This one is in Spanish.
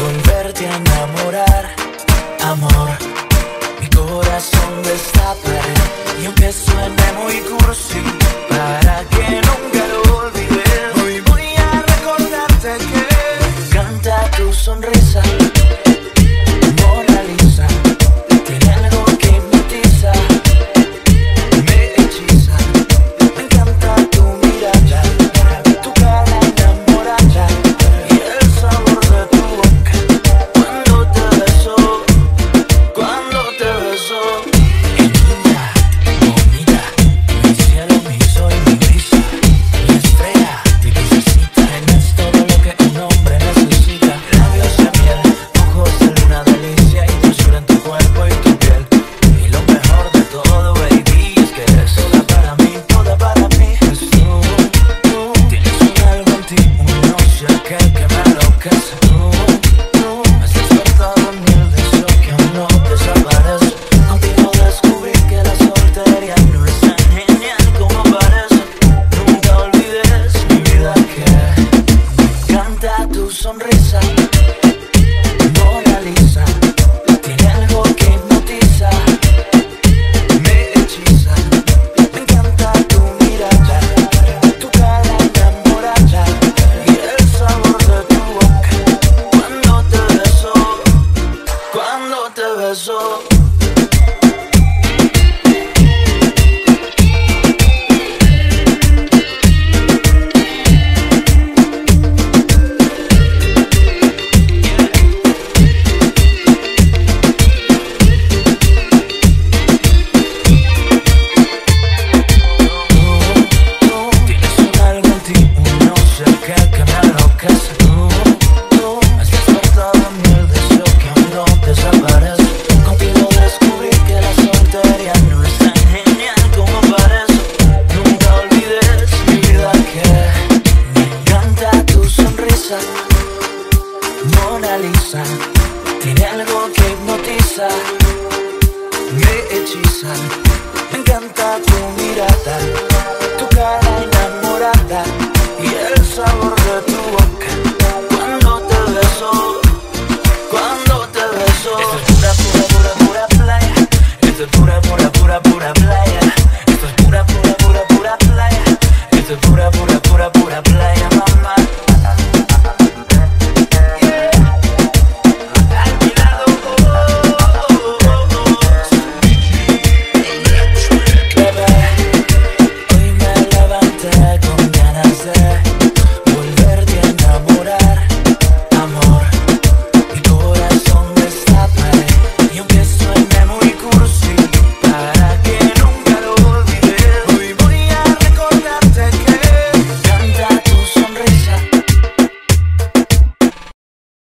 volverte a enamorar, amor. Mi corazón destapa y aunque suene muy cursi, para que nunca lo olvides, hoy voy a recordarte que me encanta tu sonrisa, Mona Lisa. Tiene algo que hipnotiza, me hechiza. Me encanta tu mirada, tu cara enamorada y el sabor de tu boca cuando te beso, cuando te beso. Niña, bonita, mi cielo, mi sol, mi brisa, mi estrella, mi princesita. Tienes todo lo que un hombre necesita. Labios de miel, ojos de luna, delicia y dulzura en tu cuerpo y tu piel. Y lo mejor de todo, baby, es que eres toda para mí, toda para mí. Es tú tienes un algo en ti, un no sé qué que me enloquece. Tú has despertado en mí el deseo que aún no desaparece. Contigo descubrí que la soltería no es tan genial como parece. Nunca olvides, mi vida, que me encanta tu sonrisa, Mona Lisa. Tiene algo que hipnotiza, me hechiza. Me encanta tu mirada, tu cara enamorada y el sabor de tu boca cuando te beso, cuando te beso. Tienes un algo en ti, un no sé qué que me enloquece. Tú has despertado en mí el deseo que aún no desaparece. Contigo descubrí que la soltería no es tan genial como parece. Nunca olvides, mi vida, que me encanta tu sonrisa, Mona Lisa. Tiene algo que hipnotiza, me hechiza. Me encanta tu mirada, tu cara enamorada y el sabor de tu boca